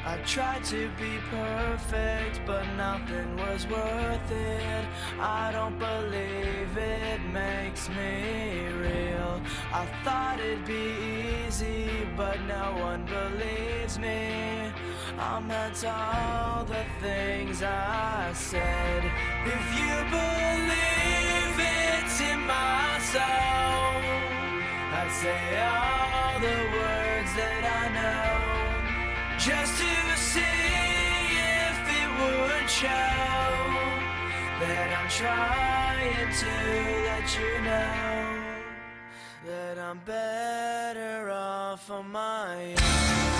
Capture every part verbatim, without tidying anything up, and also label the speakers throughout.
Speaker 1: I tried to be perfect, but nothing was worth it. I don't believe it makes me real. I thought it'd be easy, but no one believes me. I'm into all the things I said. If you believe it's in my soul, I'd say all the words that I know, just to see if it would show that I'm trying to let you know that I'm better off on my own.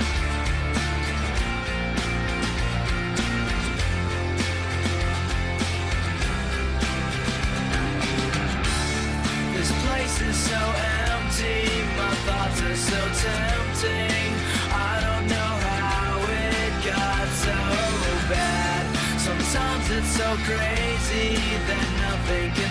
Speaker 1: This place is so empty, my thoughts are so tempting. I don't know how it got so bad. Sometimes it's so crazy that nothing can